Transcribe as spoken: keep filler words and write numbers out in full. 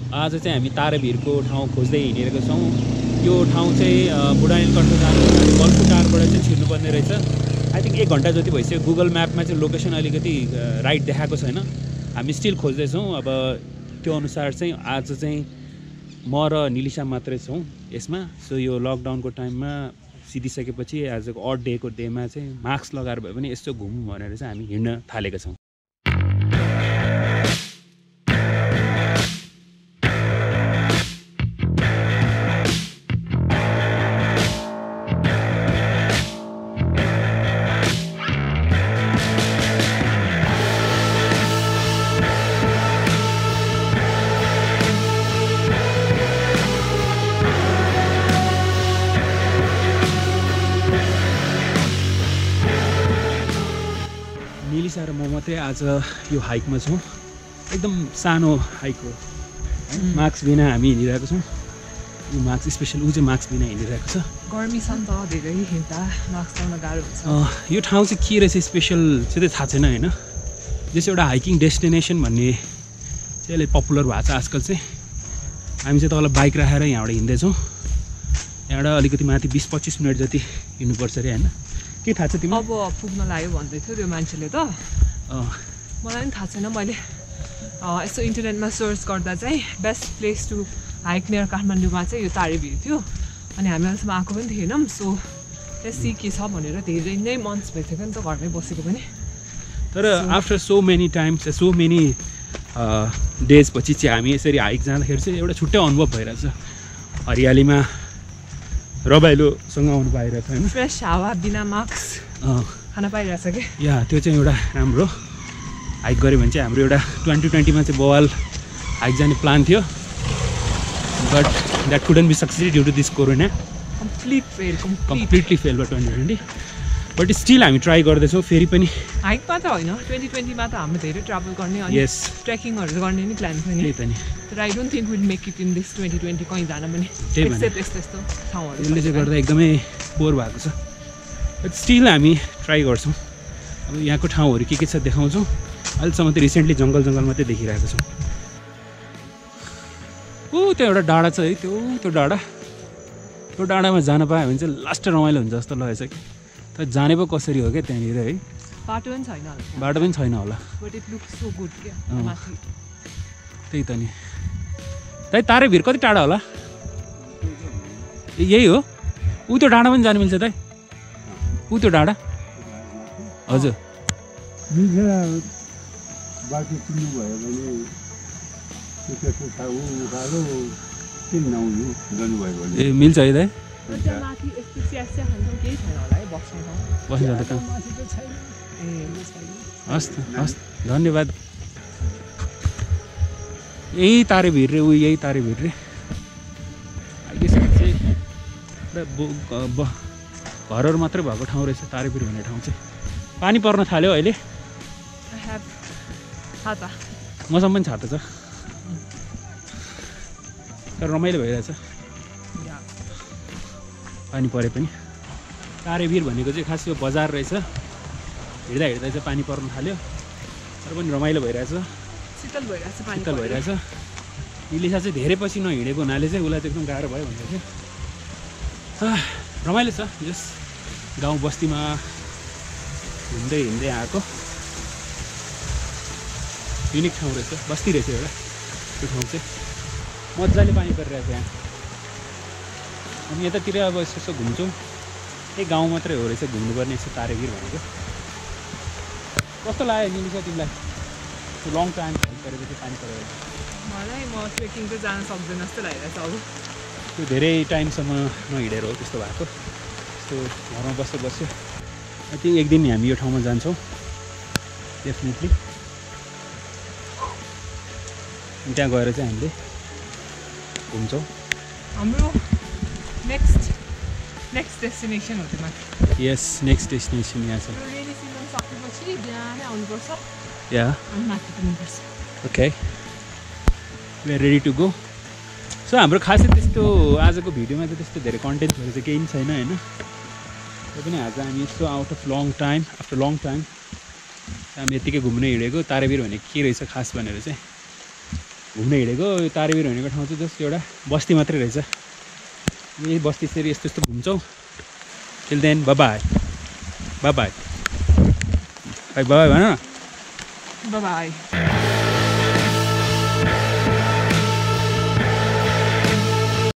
आज चाहिँ हामी तारेभिरको ठाउँ खोज्दै हिँडिरहेको छौँ। यो ठाउँ चाहिँ बुढा नीलकण्ठ जानु बल्फु टारबाट चाहिँ छिर्नुपर्ने रहेछ। आई थिङ्क एक घन्टा जति भइसक्यो। गुगल म्यापमा चाहिँ लोकेसन अलिकति राइट देखाएको छैन। हामी स्टिल खोज्दैछौँ। अब त्यो अनुसार चाहिँ आज चाहिँ म र निलिसा मात्रै छौँ यसमा। सो यो लकडाउनको टाइममा सिधिसकेपछि आजको अड डेको डेमा चाहिँ मास्क लगाएर भए पनि यसो घुमौँ भनेर चाहिँ हामी हिँड्न थालेका छौँ। निलिसा र म मात्रै आज यो हाइकमा छौँ। एकदम सानो हाइक हो। मास्क बिना हामी हिँडिरहेको छौँ। यो मास्क स्पेसल ऊ चाहिँ मास्क बिना हिँडिरहेको छ। गर्मी छ नि त धेरै हिँड्दा मास्क लाउन गाह्रो हुन्छ। यो ठाउँ चाहिँ के रहेछ स्पेसल चाहिँ थाहा छैन होइन। जस्तो एउटा हाइकिङ डेस्टिनेसन भन्ने चाहिँ अहिले पपुलर भएको छ आजकल चाहिँ। हामी चाहिँ तल बाइक राखेर यहाँबाट हिँड्दैछौँ। यहाँबाट अलिकति माथि बिस पच्चिस मिनट जति हिँड्नुपर्छ अरे होइन। के थाहा छ तिमीलाई? अब पुग्न लाग्यो भन्दै थियो त्यो मान्छेले त। मलाई पनि थाहा छैन। मैले यसो इन्टरनेटमा सर्च गर्दा चाहिँ best place to hike near काठमाडौँमा चाहिँ यो तारेभिर थियो। अनि हामी अहिलेसम्म आएको पनि थिएनौँ। सो त्यहाँ के छ भनेर धेरै नै मन्थ्स भइसक्यो नि त घरमै बसेको पनि। तर after so many times so many days पछि चाहिँ हामी यसरी हाइक जाँदाखेरि चाहिँ एउटा छुट्टै अनुभव भइरहेछ। हरियालीमा रमाइलोसँग आउनु पाइरहेछ होइन। फ्रेस हावा बिना मास्क खान पाइरहेछ कि या त्यो चाहिँ एउटा राम्रो हाइक गऱ्यो भने चाहिँ हाम्रो एउटा ट्वेन्टी ट्वेन्टीमा चाहिँ बवाल हाइक जाने प्लान थियो। But that couldn't be success due to this corona. Complete fail completely fail भयो ट्वेन्टी ट्वेन्टी। बट स्टिल हामी ट्राई गर्दैछौँ फेरि पनि। हाइकमा त होइन ट्वेन्टी ट्वेन्टीमा त हामीले धेरै ट्राभल गर्ने अनि यस ट्रेकिङहरू गर्ने नि प्लान थियो नि। त्यही त नि। तर I don't think will make it in this twenty twenty कहीँ जान पनि। त्यही भने यस्तो यस्तो ठाउँहरू यसले चाहिँ गर्दा एकदमै बोर भएको छ। बट स्टिल हामी ट्राई गर्छौँ। अब यहाँको ठाउँहरू के के छ देखाउँछौँ। अहिलेसम्म त रिसेन्टली जङ्गल जङ्गल मात्रै देखिरहेको छौँ। ऊ त्यहाँ एउटा डाँडा छ है। त्यो त्यो डाँडा त्यो डाँडामा जान पायो भने चाहिँ लास्ट रमाइलो हुन्छ जस्तो लागेछ कि। तर जाने पो कसरी हो क्या त्यहाँनिर है। बाटो पनि छैन बाटो पनि छैन होला। But it looks so good क्या माथि। त्यही त नि। दाइ तारेभिर कति टाढा होला? यही हो। ऊ त्यो डाँडा पनि जानु मिल्छ दाइ? ऊ त्यो डाँडा हजुर बाटो चिन्नुभयो भने ए मिल्छ है दाइ? बस्नु त कहाँ? हस् हस् धन्यवाद। यही तारेभिर रे ऊ यही तारेभिर रे। अहिलेसम्म चाहिँ घरहरू मात्रै भएको ठाउँ रहेछ तारेभिर भन्ने ठाउँ चाहिँ। पानी पर्न थाल्यो अहिले। मौसम पनि छातो छ तर रमाइलो भइरहेछ पानी परे पनि। तारेभिर भनेको चाहिँ खास यो बजार रहेछ। हिँड्दा हिँड्दा चाहिँ पानी पर्न थाल्यो तर पनि रमाइलो भइरहेछ। शीतल भइरहेछ पानी शीतल भइरहेछ। निलिसा चाहिँ धेरै पछि नहिँडेको हुनाले चाहिँ उसलाई चाहिँ एकदम गाह्रो भयो भनेर चाहिँ रमाइलो छ। यस गाउँ बस्तीमा हिँड्दै हिँड्दै आएको युनिक ठाउँ रहेछ। बस्ती रहेछ एउटा त्यो ठाउँ चाहिँ। मजाले पानी परिरहेछ यहाँ। अनि यतातिर अब यसो यसो घुम्छौँ। यही गाउँ मात्रै हो रहेछ घुम्नुपर्ने यसो तारेभिर भनेको। कस्तो लाग्यो निलिसा तिमीलाई त्यो लङ टाइम गरेपछि पानी परेर? मलाई म ट्रेकिङ चाहिँ जान सक्दैन जस्तो लागिरहेछ। अब त्यो धेरै टाइमसम्म नहिँडेर हो त्यस्तो भएको। त्यस्तो घरमा बस्छ बस्यो। आई थिङ्क एक दिन हामी यो ठाउँमा जान्छौँ डेफिनेटली। त्यहाँ गएर चाहिँ हामीले घुम्छौँ। हाम्रो नेक्स्ट नेक्स्ट डेस्टिनेसन हो त्यो माथि। यस नेक्स्ट डेस्टिनेसन यहाँ छ। रेनी सिजन सकेपछि बिहानै आउनुपर्छ। या अनि माथि पुग्नुपर्छ। Okay we are ready to go. So हाम्रो खासै त्यस्तो आजको भिडियोमा चाहिँ त्यस्तो धेरै कन्टेन्टहरू चाहिँ केही पनि छैन होइन। र पनि आज हामी यस्तो out of long time after long time हामी यत्तिकै घुम्न हिँडेको तारेभिर भने के रहेछ खास भनेर चाहिँ घुम्न हिँडेको यो तारेबिर भनेको ठाउँ चाहिँ जस्ट एउटा बस्ती मात्रै रहेछ। यही बस्ती यसरी यस्तो यस्तो घुम्छौँ। Till then bye bye bye bye bye bye भन न। Bye by.